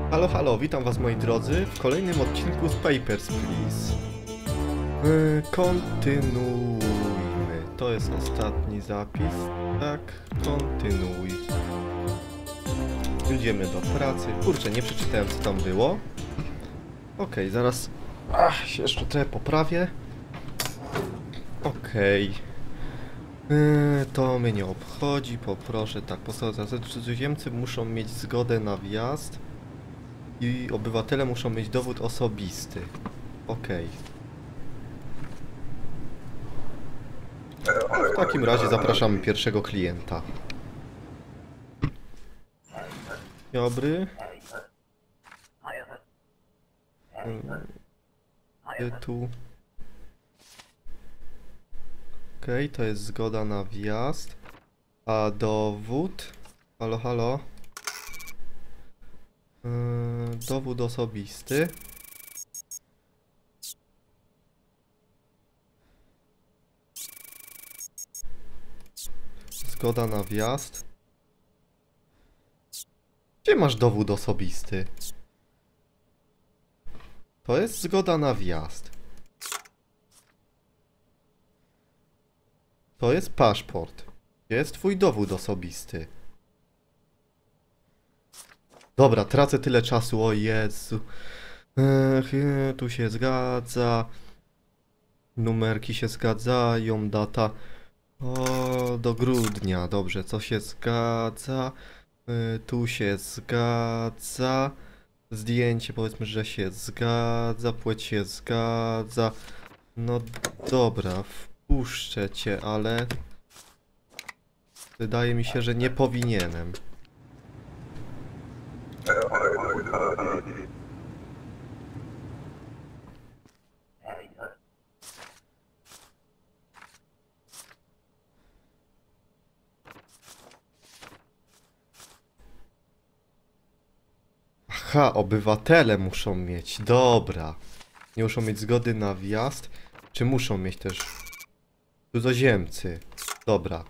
Halo, halo, witam was moi drodzy w kolejnym odcinku z Papers, Please. Kontynuujmy. To jest ostatni zapis. Tak, kontynuuj. Idziemy do pracy. Kurczę, nie przeczytałem co tam było. Okej, zaraz się jeszcze trochę poprawię. Okej. To mnie nie obchodzi, poproszę tak, cudzoziemcy muszą mieć zgodę na wjazd i obywatele muszą mieć dowód osobisty. Okej. W takim razie zapraszamy pierwszego klienta. Dobry. Tu. Okej, to jest zgoda na wjazd. A dowód? Halo, halo. Dowód osobisty. Zgoda na wjazd. Gdzie masz dowód osobisty? To jest zgoda na wjazd. To jest paszport. Gdzie jest twój dowód osobisty? Dobra, tracę tyle czasu, o Jezu. Tu się zgadza. Numerki się zgadzają, data. O, do grudnia, dobrze, co się zgadza? Tu się zgadza. Zdjęcie, powiedzmy, że się zgadza. Płeć się zgadza. No dobra, wpuszczę cię, ale wydaje mi się, że nie powinienem. Aha, obywatele muszą mieć, dobra. Nie muszą mieć zgody na wjazd, czy muszą mieć też cudzoziemcy? Dobra.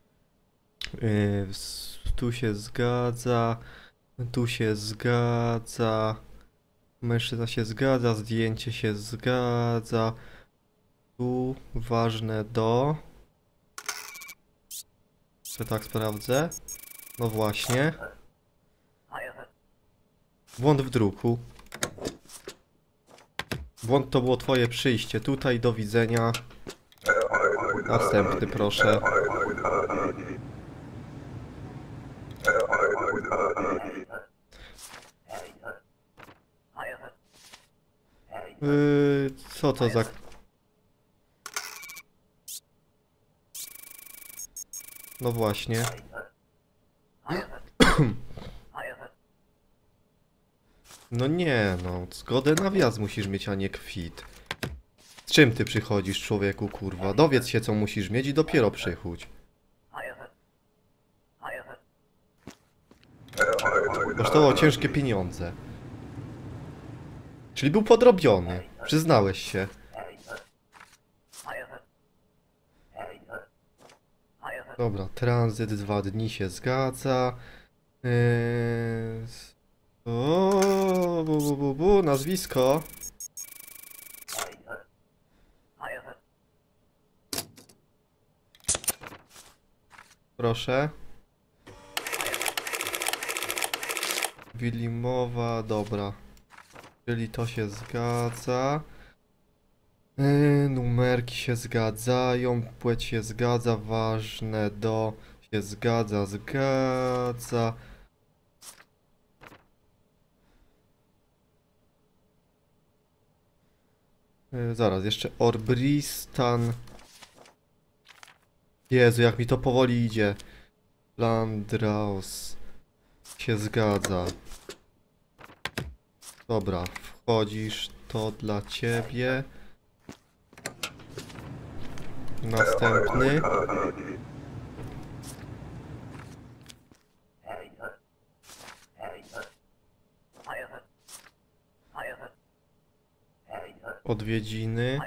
Tu się zgadza, tu się zgadza, mężczyzna się zgadza, zdjęcie się zgadza, tu ważne do... Czy tak sprawdzę? No właśnie. Błąd w druku. Błąd to było twoje przyjście. Tutaj, do widzenia. Następny, proszę. Co to za... No właśnie. No nie, no. Zgodę na wjazd musisz mieć, a nie kwit. Z czym ty przychodzisz, człowieku, kurwa? Dowiedz się, co musisz mieć i dopiero przychodź. Kosztowało ciężkie pieniądze. Czyli był podrobiony. Przyznałeś się. Dobra, tranzyt 2 dni się zgadza. Nazwisko. Proszę. Wilimowa, dobra. Czyli to się zgadza. Numerki się zgadzają, płeć się zgadza, ważne do się zgadza, zgadza. Zaraz, jeszcze Orbristan. Jezu, jak mi to powoli idzie. Landraus się zgadza. Dobra, wchodzisz, to dla ciebie. Następny. Odwiedziny.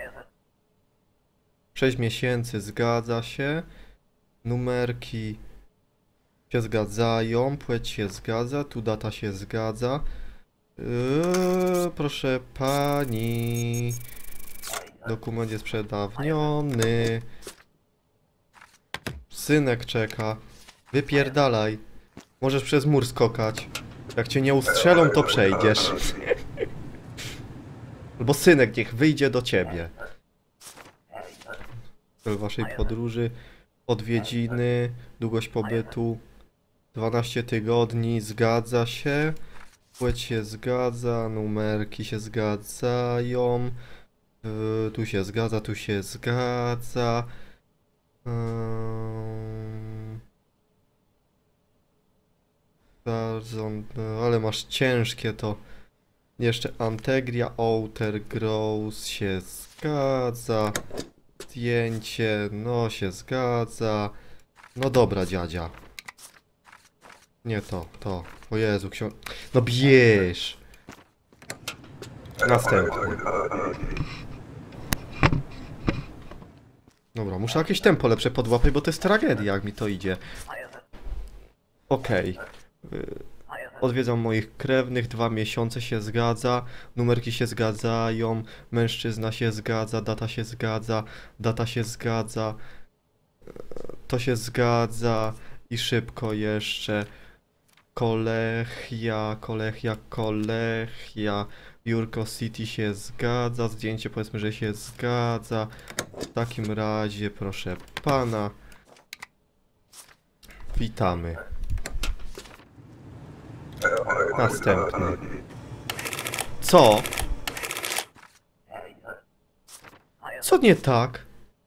6 miesięcy, zgadza się. Numerki się zgadzają, płeć się zgadza, tu data się zgadza. Proszę pani. Dokument jest przedawniony. Synek czeka. Wypierdalaj. Możesz przez mur skokać. Jak cię nie ustrzelą, to przejdziesz. Albo synek niech wyjdzie do ciebie. Cel waszej podróży. Odwiedziny. Długość pobytu. 12 tygodni. Zgadza się. Płeć się zgadza. Numerki się zgadzają. Tu się zgadza, tu się zgadza. Ale masz ciężkie to. Jeszcze Antegria, Outer Grows się zgadza. Zdjęcie, no się zgadza. No dobra, dziadzia. Nie to, to. O Jezu, no bierz! Następny. Dobra, muszę jakieś tempo lepsze podłapać, bo to jest tragedia, jak mi to idzie. Okej. Odwiedzam moich krewnych, 2 miesiące się zgadza, numerki się zgadzają, mężczyzna się zgadza, data się zgadza, data się zgadza, to się zgadza i szybko jeszcze. Kolechia, Jurko City się zgadza, zdjęcie powiedzmy, że się zgadza. W takim razie, proszę pana, witamy. Następny. Co? Co nie tak?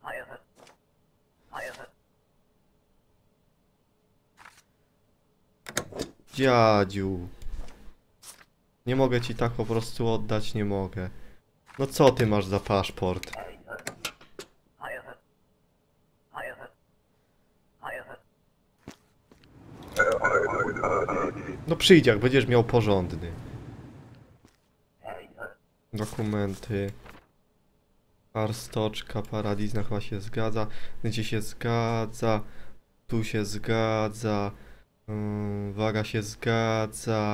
Dziadziu. Nie mogę ci tak po prostu oddać, nie mogę. No co ty masz za paszport? No przyjdź, jak będziesz miał porządny. Dokumenty. Arstoczka, Paradizna chyba się zgadza. Gdzie się zgadza. Tu się zgadza. Waga się zgadza.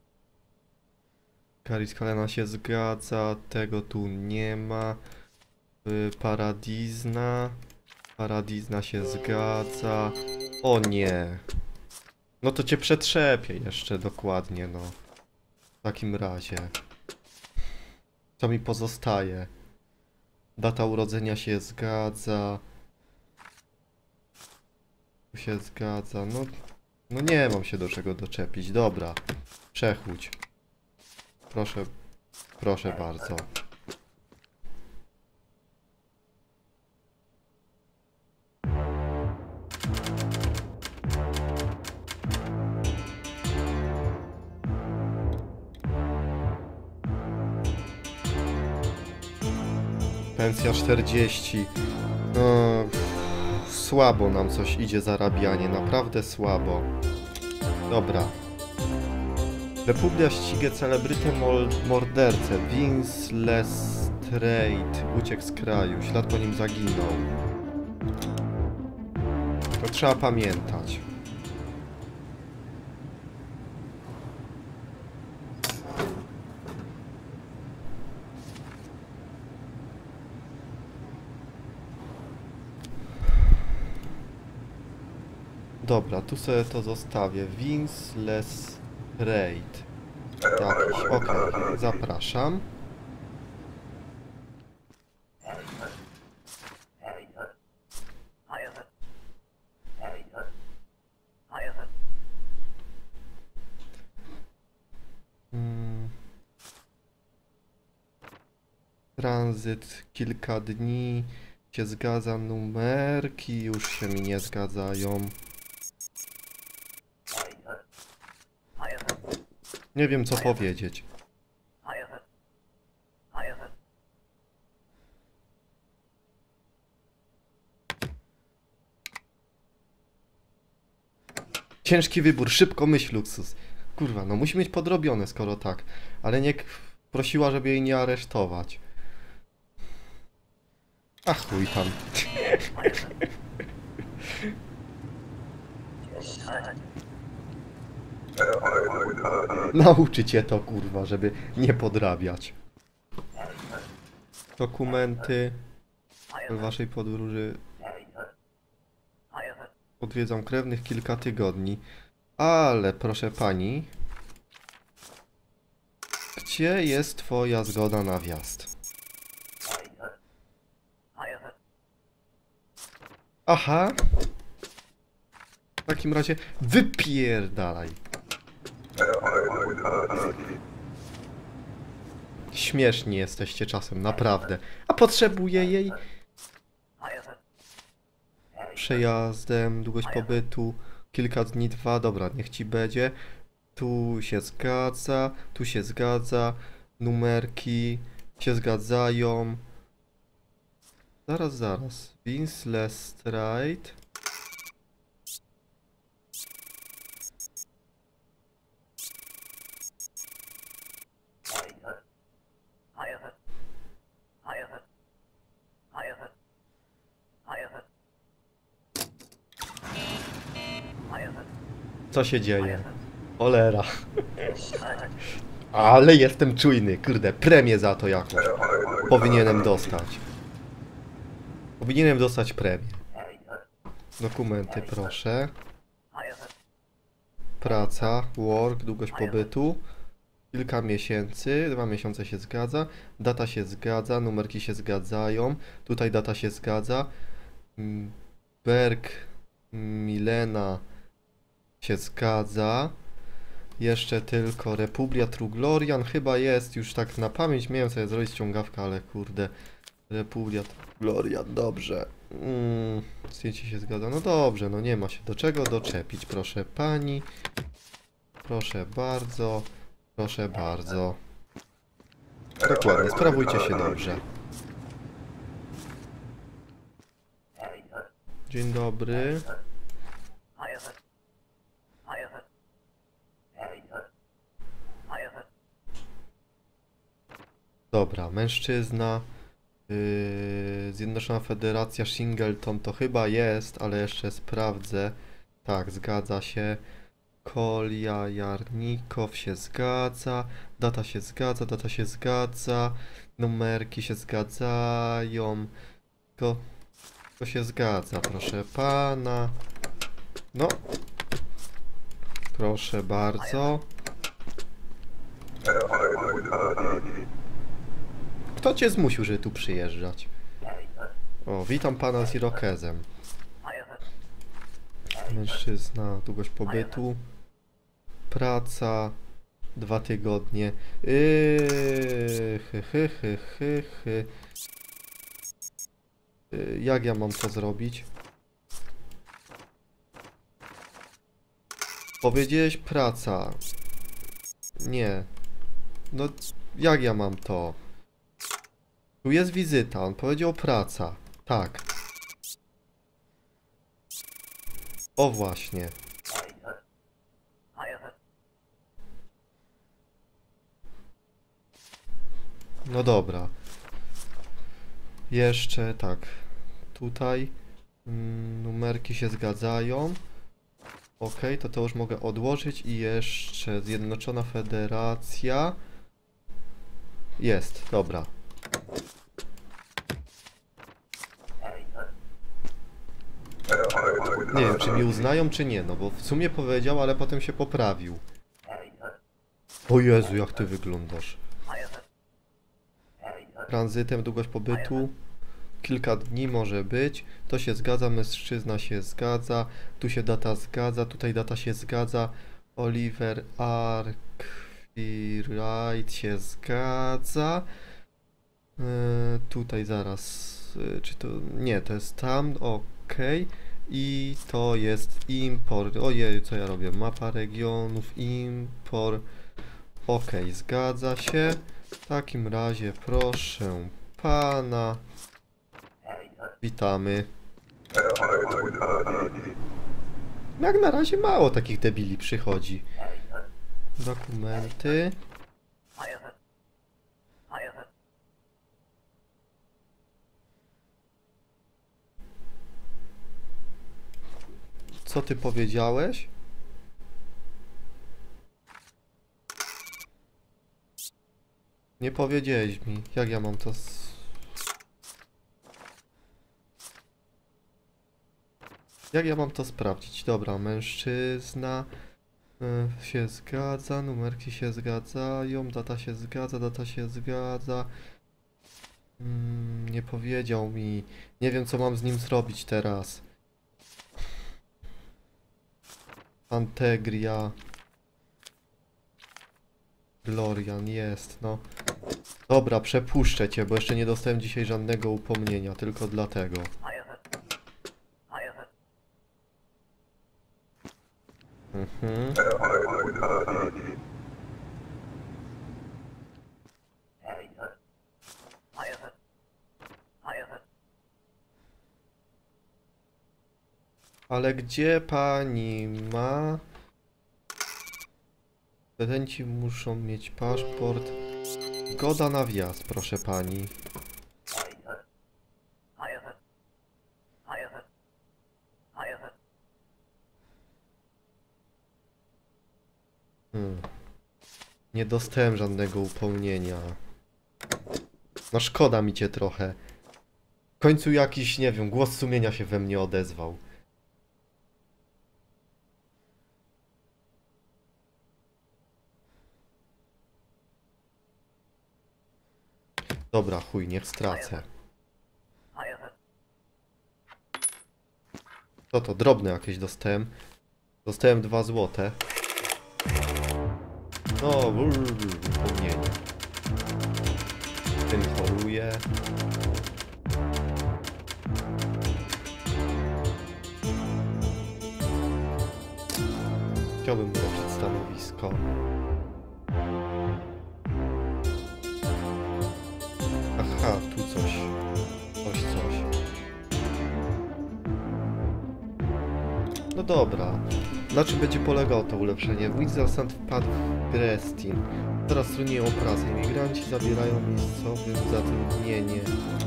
Kariskalena się zgadza. Tego tu nie ma. Paradizna. Paradizna się zgadza. O nie. No to cię przetrzepię jeszcze dokładnie, no. W takim razie. Co mi pozostaje? Data urodzenia się zgadza. Tu się zgadza. No nie mam się do czego doczepić. Dobra. Przechódź. Proszę. Proszę bardzo. Pensja 40. No, słabo nam coś idzie zarabianie, naprawdę słabo. Dobra. Republia ściga celebrytę mordercę. Vince Lestrade uciekł z kraju. Ślad po nim zaginął. To trzeba pamiętać. Dobra, tu sobie to zostawię. Vince Lestrade. Jakiś, okej, zapraszam. Tranzyt kilka dni. Się zgadza, numerki już się mi nie zgadzają. Nie wiem co powiedzieć. Ciężki wybór, szybko myśl, Luksus. Kurwa, no musi mieć podrobione skoro tak. Ale nie prosiła, żeby jej nie aresztować. A chuj tam. Nauczy cię to, kurwa, żeby nie podrabiać. Dokumenty waszej podróży. Odwiedzam krewnych kilka tygodni. Ale proszę pani, gdzie jest twoja zgoda na wjazd? Aha. W takim razie wypierdalaj. Śmieszni jesteście czasem, naprawdę. A potrzebuję jej przejazdem, długość pobytu, kilka dni, 2, dobra, niech ci będzie. Tu się zgadza, numerki się zgadzają. Zaraz. Vince Lestrade. Co się dzieje? Cholera. Ale jestem czujny, kurde, premię za to jakąś powinienem dostać. Powinienem dostać premię. Dokumenty, proszę. Praca, work, długość pobytu. Kilka miesięcy, 2 miesiące się zgadza. Data się zgadza, numerki się zgadzają. Tutaj data się zgadza. Berg, Milena się zgadza. Jeszcze tylko Republia Truglorian chyba jest, już tak na pamięć miałem sobie zrobić ściągawkę, ale kurde. Republia Truglorian, dobrze. Zdjęcie się zgadza, no dobrze, no nie ma się do czego doczepić, proszę pani. Proszę bardzo, proszę bardzo. Dokładnie, sprawujcie się dobrze. Dzień dobry. Dobra, mężczyzna. Zjednoczona Federacja Shingleton to chyba jest, ale jeszcze sprawdzę. Tak, zgadza się. Kolia Jarnikow się zgadza. Data się zgadza. Numerki się zgadzają. To się zgadza, proszę pana. No. Proszę bardzo. Kto cię zmusił, żeby tu przyjeżdżać? O, witam pana z Irokezem. Mężczyzna, długość pobytu. Praca. 2 tygodnie. Jak ja mam to zrobić? Powiedziałeś praca. Nie. No, jak ja mam to? Tu jest wizyta, on powiedział praca. Tak. O właśnie. No dobra. Jeszcze tak. Tutaj numerki się zgadzają. Ok, to już mogę odłożyć i jeszcze Zjednoczona Federacja. Jest, dobra. Nie wiem, czy mi uznają, czy nie, no bo w sumie powiedział, ale potem się poprawił. O Jezu, jak ty wyglądasz. Tranzytem, długość pobytu. Kilka dni może być. To się zgadza, mężczyzna się zgadza. Tu się data zgadza, tutaj data się zgadza. Oliver Arkwright się zgadza. Tutaj zaraz. Czy to. Nie, to jest tam. Ok. I to jest import. Ojej, co ja robię? Mapa regionów, import. Ok, zgadza się. W takim razie proszę pana. Witamy. Jak na razie mało takich debili przychodzi. Dokumenty. Co ty powiedziałeś? Nie powiedziałeś mi, jak ja mam to Jak ja mam to sprawdzić? Dobra, mężczyzna się zgadza, numerki się zgadzają, data się zgadza. Nie powiedział mi. Nie wiem, co mam z nim zrobić teraz. Antegria. Glorian jest, no. Dobra, przepuszczę cię, bo jeszcze nie dostałem dzisiaj żadnego upomnienia, tylko dlatego. Mhm. Ale gdzie pani ma? Studenci muszą mieć paszport. Zgoda na wjazd, proszę pani. Nie dostałem żadnego upomnienia. No szkoda mi cię trochę. W końcu jakiś, nie wiem, głos sumienia się we mnie odezwał. Dobra, chuj, niech stracę. Co to? Drobne jakieś dostałem. Dostałem 2 złote. No, upomnienie. Tym choruję. Chciałbym ulepszyć stanowisko. Aha, tu coś. Coś. No dobra. Na czym będzie polegało to ulepszenie? Wizard wpadł w Grestin. Teraz trudniej o pracę. Imigranci zabierają miejscowym zatrudnienie.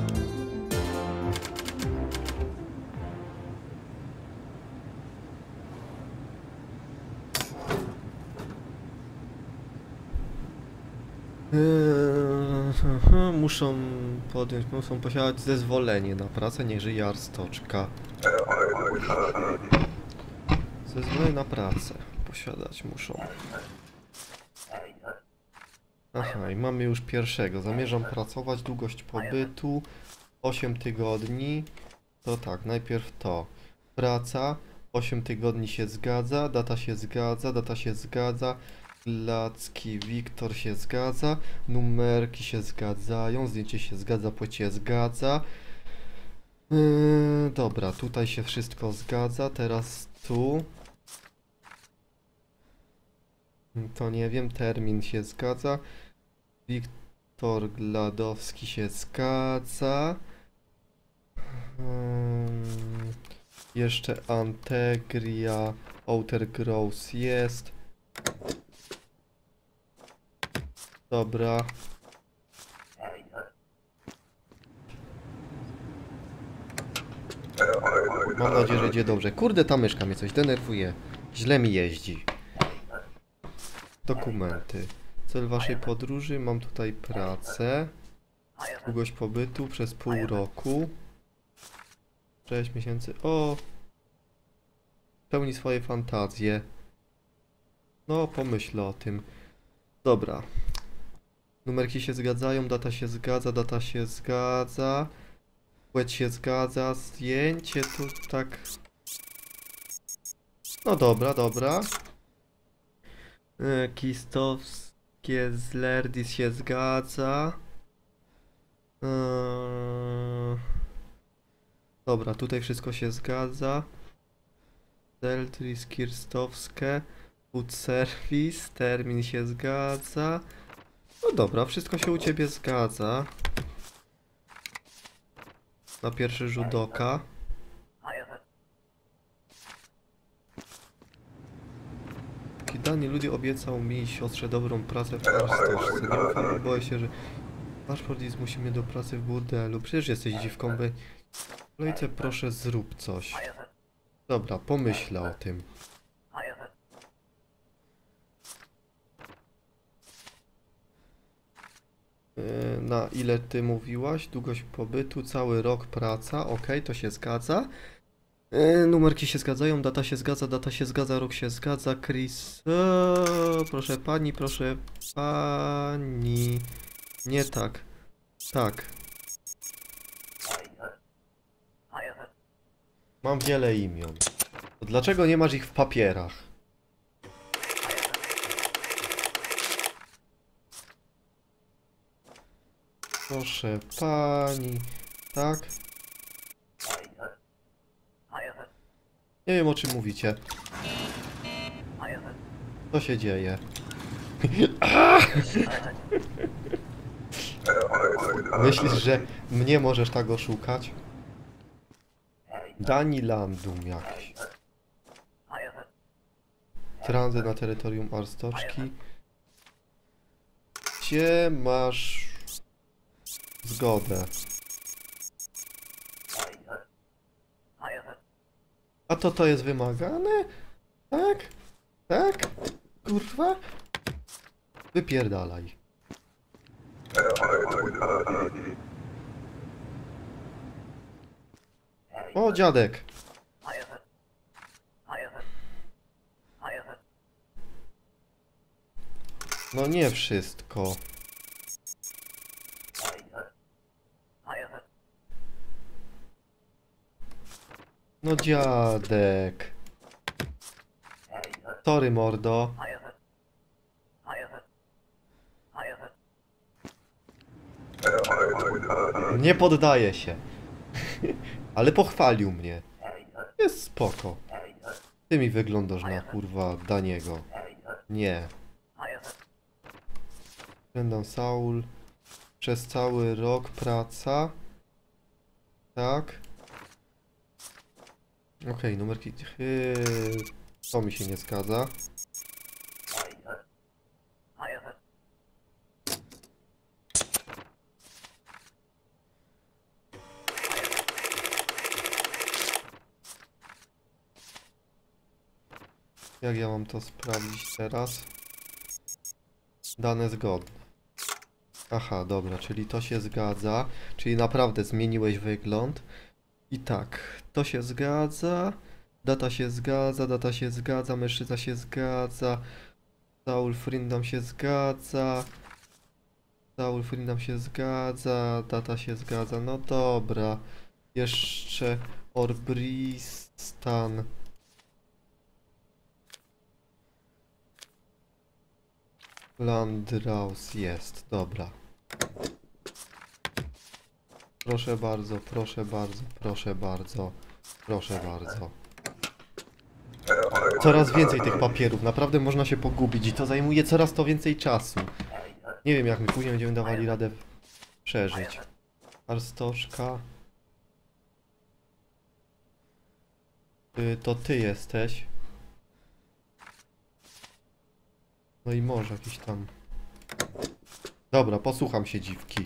Muszą posiadać zezwolenie na pracę, niech żyje Arstoczka. Zezwolenie na pracę posiadać muszą. Aha, i mamy już pierwszego. Zamierzam pracować, długość pobytu 8 tygodni. To tak, najpierw to. Praca, 8 tygodni się zgadza, data się zgadza, data się zgadza. Lacki, Wiktor się zgadza, numerki się zgadzają, zdjęcie się zgadza, płeć się zgadza. Dobra, tutaj się wszystko zgadza, teraz tu. To nie wiem, termin się zgadza. Wiktor Gladowski się zgadza. Jeszcze Antegria, Outer Gross jest. Dobra. Mam nadzieję, że idzie dobrze. Kurde, ta myszka mnie coś denerwuje. Źle mi jeździ. Dokumenty. Cel waszej podróży. Mam tutaj pracę. Długość pobytu przez pół roku. 6 miesięcy. O! Pełni swoje fantazje. No, pomyślę o tym. Dobra. Numerki się zgadzają, data się zgadza, data się zgadza. Płeć się zgadza, zdjęcie tu tak... No dobra, dobra. Kistowskie z Lerdis się zgadza. Dobra, tutaj wszystko się zgadza. Deltris, Kirstowskie. Food Service, termin się zgadza. No dobra, wszystko się u ciebie zgadza. Na pierwszy rzut oka. Dani ludzie obiecał mi siostrze dobrą pracę w Arstoszce. Nie ufam, boję się, że paszport i zmusi mnie do pracy w burdelu. Przecież jesteś dziwką, by... W kolejce proszę zrób coś. Dobra, pomyślę o tym. Na ile ty mówiłaś? Długość pobytu, cały rok praca. Okej, to się zgadza. Numerki się zgadzają, data się zgadza, rok się zgadza. Chris. Proszę pani, proszę pani. Nie tak. Tak. Mam wiele imion. To dlaczego nie masz ich w papierach? Proszę pani. Tak? Nie wiem, o czym mówicie. Co się dzieje? Myślisz, że mnie możesz tak oszukać? Dani Landum jakiś. Tranzyt na terytorium Arstoczki. Gdzie masz zgodę? A to jest wymagane? Tak? Tak? Kurwa? Wypierdalaj. O, dziadek. No nie wszystko. No dziadek. Sorry, mordo. Nie poddaję się. Ale pochwalił mnie. Jest spoko. Ty mi wyglądasz na kurwa Daniego. Nie. Brendan Saul. Przez cały rok praca. Tak. Okej, numerki. To mi się nie zgadza. Jak ja mam to sprawdzić teraz? Dane zgodne. Aha, dobra, czyli to się zgadza. Czyli naprawdę zmieniłeś wygląd. I tak, to się zgadza. Data się zgadza, mężczyzna się zgadza. Saul Frindam się zgadza. Saul Frindam się zgadza. Data się zgadza. No dobra. Jeszcze Orbristan. Landraus jest, dobra. Proszę bardzo, proszę bardzo, proszę bardzo, proszę bardzo. Coraz więcej tych papierów, naprawdę można się pogubić i to zajmuje coraz to więcej czasu. Nie wiem, jak my później będziemy dawali radę przeżyć. Arstoczka. To ty jesteś. No i może jakiś tam... Dobra, posłucham się dziwki.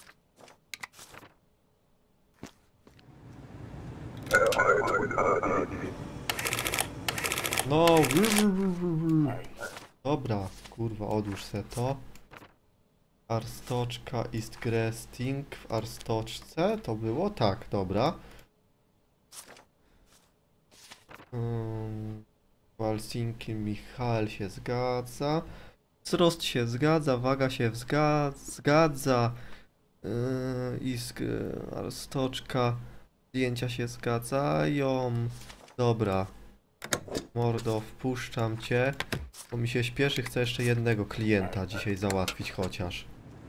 No, dobra, kurwa, odłóż se to. Arstoczka East Gresting w Arstoczce, to było? Tak, dobra. Walsinki Michal się zgadza. Wzrost się zgadza, waga się zgadza. Arstoczka, zdjęcia się zgadzają. Dobra. Mordo, wpuszczam cię, bo mi się śpieszy, chcę jeszcze jednego klienta dzisiaj załatwić chociaż.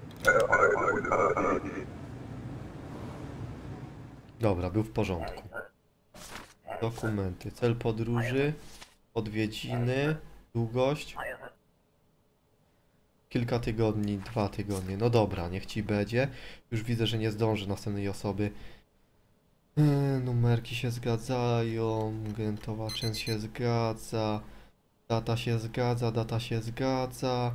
Dobra, był w porządku. Dokumenty, cel podróży, odwiedziny, długość. Kilka tygodni, 2 tygodnie. No dobra, niech ci będzie. Już widzę, że nie zdąży następnej osoby. Numerki się zgadzają, gętowa część się zgadza, data się zgadza, data się zgadza.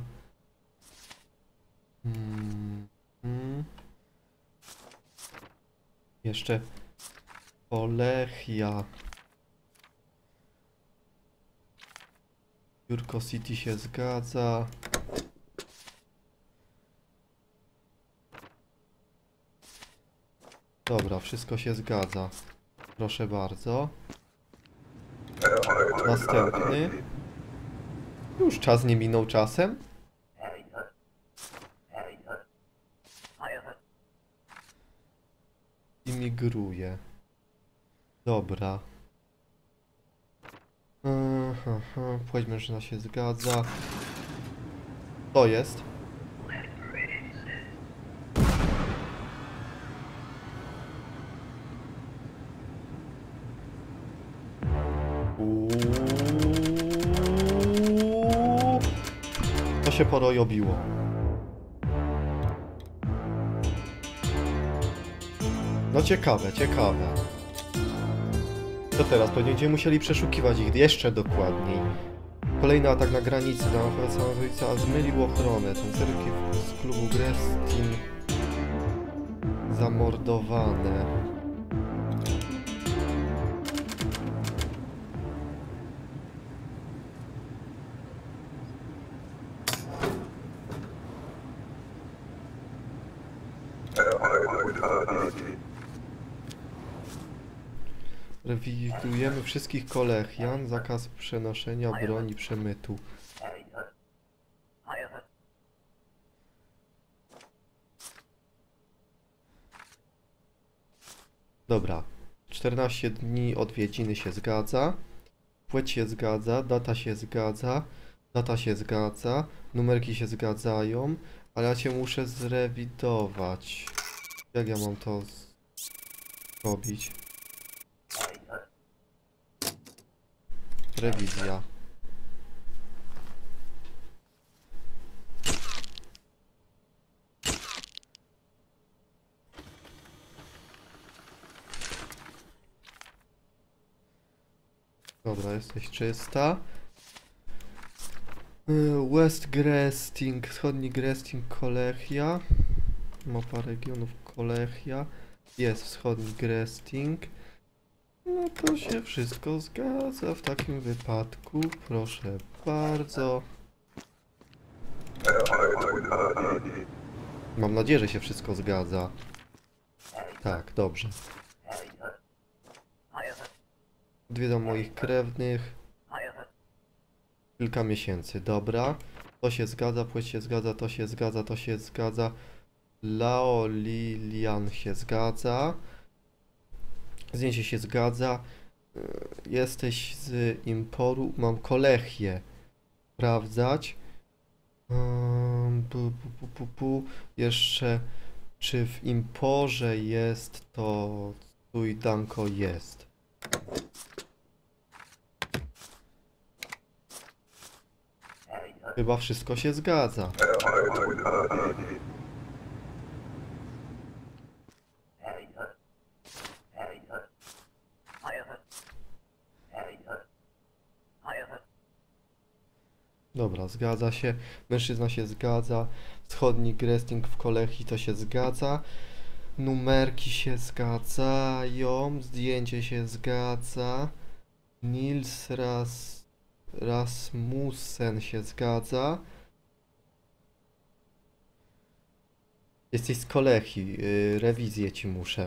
Jeszcze Polechia. Jurko City się zgadza. Dobra, wszystko się zgadza. Proszę bardzo. Następny. Już czas nie minął czasem. Imigruje. Dobra. Płeć mężczyzna się zgadza. To jest. To się porojobiło. No ciekawe, ciekawe. Co teraz? Pewnie będziemy musieli przeszukiwać ich jeszcze dokładniej. Kolejny atak na granicy. Samobójca zmylił ochronę. Tancerki z klubu Grestin zamordowane. Rewidujemy wszystkich kolegian. Zakaz przenoszenia broni przemytu. Dobra. 14 dni odwiedziny się zgadza. Płeć się zgadza. Data się zgadza. Data się zgadza. Numerki się zgadzają. Ale ja cię muszę zrewidować. Jak ja mam to zrobić? Rewizja. Dobra, jesteś czysta. West Gresting, wschodni Gresting, Kolegia. Mapa regionów Kolegia. Jest wschodni Gresting. No to się wszystko zgadza w takim wypadku. Proszę bardzo. Mam nadzieję, że się wszystko zgadza. Tak, dobrze. Odwiedzam moich krewnych. Kilka miesięcy, dobra. To się zgadza, płeć się zgadza, to się zgadza, to się zgadza. Lao Lilian się zgadza. Zdjęcie się zgadza. Jesteś z Imporu. Mam Kolegię sprawdzać. Jeszcze czy w Imporze jest to Suidanko jest. Chyba wszystko się zgadza. Dobra, zgadza się. Mężczyzna się zgadza. Wschodni Gresting w Kolegii to się zgadza. Numerki się zgadzają. Zdjęcie się zgadza. Nils Rasmussen się zgadza. Jesteś z Kolegii. Rewizję ci muszę.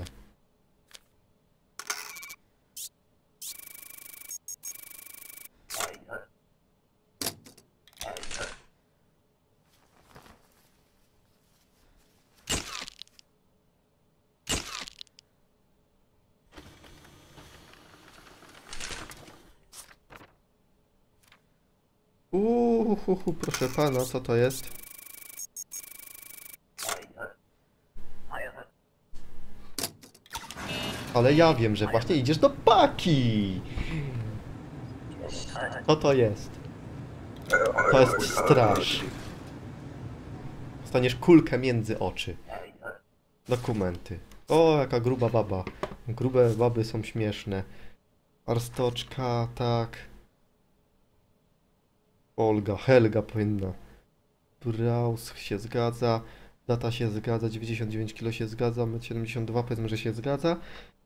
Proszę pana, co to jest? Ale ja wiem, że właśnie idziesz do paki! Co to jest? To jest straż. Dostaniesz kulkę między oczy. Dokumenty. O, jaka gruba baba. Grube baby są śmieszne. Arstoczka, tak. Olga, Helga powinna. Braus się zgadza. Data się zgadza. 99 kg się zgadza. 1,72 m powiedzmy, że się zgadza.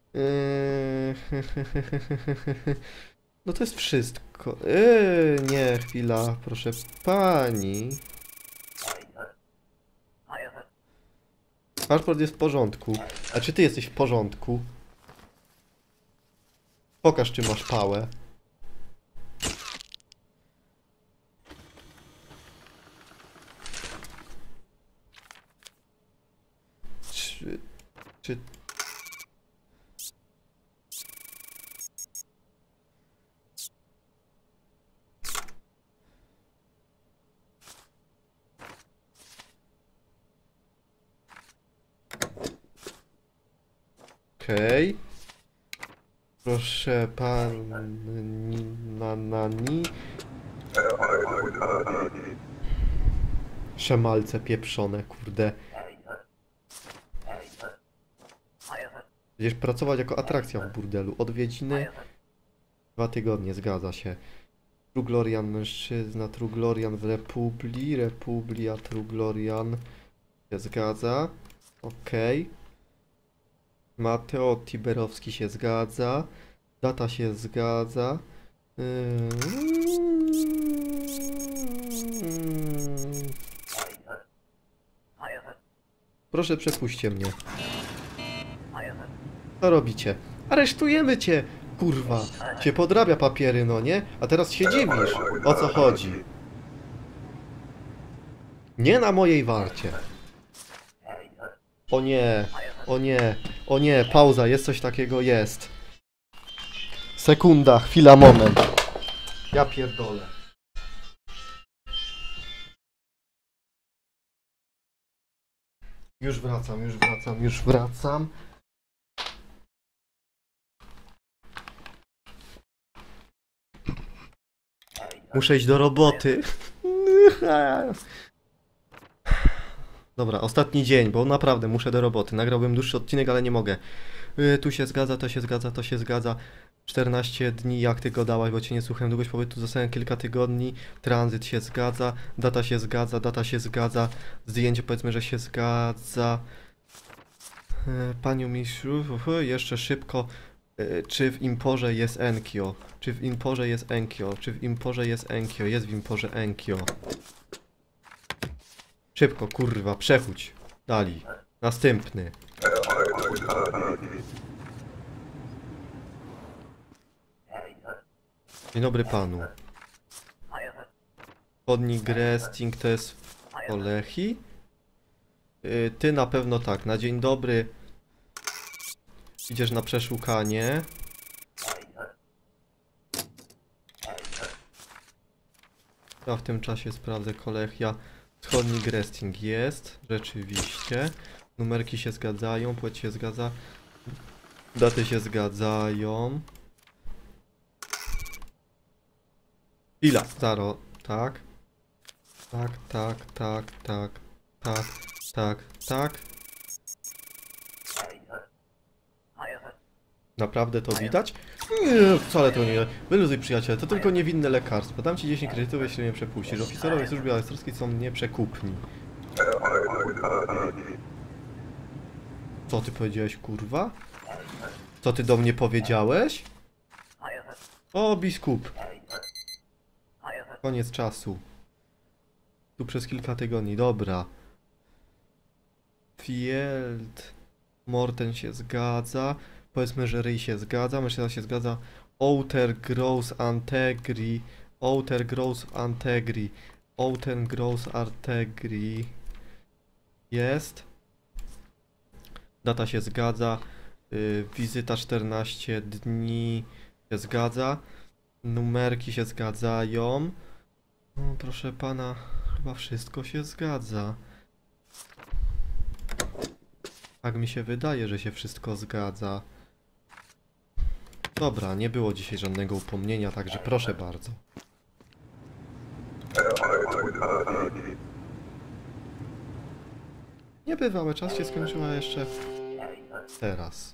No to jest wszystko. Nie, chwila. Proszę pani. Paszport jest w porządku. A czy ty jesteś w porządku? Pokaż, czy masz pałę. Czy... Okej. Proszę pani Nani. Szemalce pieprzone, kurde. Będziesz pracować jako atrakcja w burdelu. Odwiedziny 2 tygodnie, zgadza się. Truglorian mężczyzna, Truglorian w Republia, Truglorian się zgadza. Okej. Mateo Tiberowski się zgadza. Data się zgadza. Proszę, przepuśćcie mnie. Co robicie? Aresztujemy cię! Kurwa! Cię podrabia papiery, no nie? A teraz się dziwisz. O co chodzi? Nie na mojej warcie. O nie, o nie, o nie, pauza, jest coś takiego, jest. Sekunda, chwila, moment. Ja pierdolę. Już wracam. Muszę iść do roboty. Dobra, ostatni dzień, bo naprawdę muszę do roboty. Nagrałbym dłuższy odcinek, ale nie mogę. Tu się zgadza, to się zgadza. 14 dni, jak ty go dałaś, bo cię nie słuchałem. Długość pobytu zostałem kilka tygodni. Tranzyt się zgadza, data się zgadza. Zdjęcie, powiedzmy, że się zgadza. Paniu mistrzu, jeszcze szybko. Czy w Imporze jest Enkio? Jest w Imporze Enkio. Szybko, kurwa, przechodź. Dali. Następny. Dzień dobry panu. Chodnik Gresting to jest w Olechi? Ty na pewno tak. Na dzień dobry idziesz na przeszukanie. Ja w tym czasie sprawdzę Kolechia. Chodnik Gresting jest, rzeczywiście. Numerki się zgadzają, płeć się zgadza. Daty się zgadzają. Chwila, zaro, tak. Tak. Naprawdę to widać? Nie, wcale to nie. Wyluzuj, przyjaciele, to tylko niewinne lekarstwo. Dam ci 10 kredytów, jeśli mnie przepuścisz. Oficerowie służby australskiej są nieprzekupni. Co ty powiedziałeś, kurwa? Co ty do mnie powiedziałeś? O, biskup. Koniec czasu. Tu przez kilka tygodni, dobra. Field. Morten się zgadza. Powiedzmy, że ryj się zgadza. Mężczyzna się zgadza. Outer Gross Antegri. Jest. Data się zgadza. Wizyta 14 dni się zgadza. Numerki się zgadzają. No, proszę pana, chyba wszystko się zgadza. Tak mi się wydaje, że się wszystko zgadza. Dobra, nie było dzisiaj żadnego upomnienia, także proszę bardzo. Niebywałe, czas się skończył, a jeszcze teraz.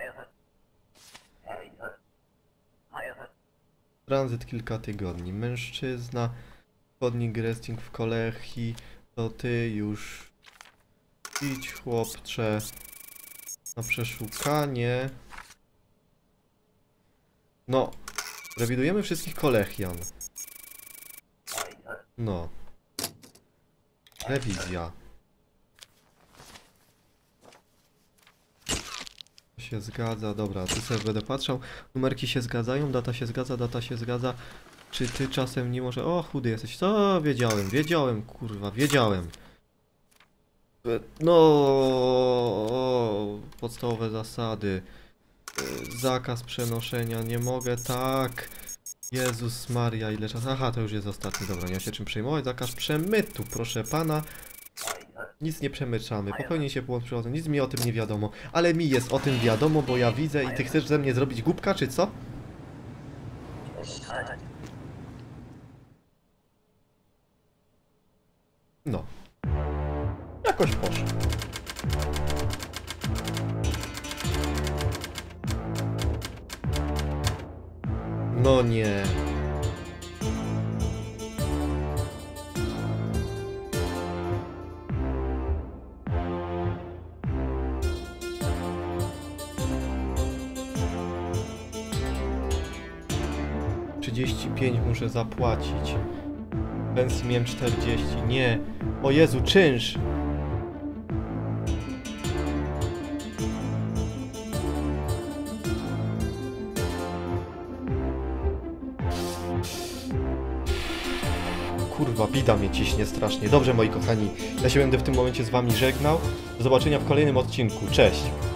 Tranzyt kilka tygodni. Mężczyzna, chodnik Gresting w Kolechii, to ty już idź, chłopcze, na przeszukanie. No, rewidujemy wszystkich Kolechian. No. Rewizja. się zgadza, dobra, tu sobie będę patrzał. Numerki się zgadzają, data się zgadza, data się zgadza. Czy ty czasem nie może... O, chudy jesteś. Co? Wiedziałem, kurwa, wiedziałem. No, podstawowe zasady. Zakaz przenoszenia, nie mogę, tak. Jezus Maria, ile czasu. Aha, to już jest ostatni, dobra, nie ma się czym przejmować. Zakaz przemytu, proszę pana. Nic nie przemyczamy, popełni się błąd przychodzą, nic mi o tym nie wiadomo. Ale mi jest o tym wiadomo, bo ja widzę i ty chcesz ze mnie zrobić głupka, czy co? No. Jakoś poszło. No nie. Muszę zapłacić. Pensji miałem 40. Nie. O Jezu, czynsz! Kurwa, bida mnie ciśnie strasznie. Dobrze, moi kochani. Ja się będę w tym momencie z wami żegnał. Do zobaczenia w kolejnym odcinku. Cześć!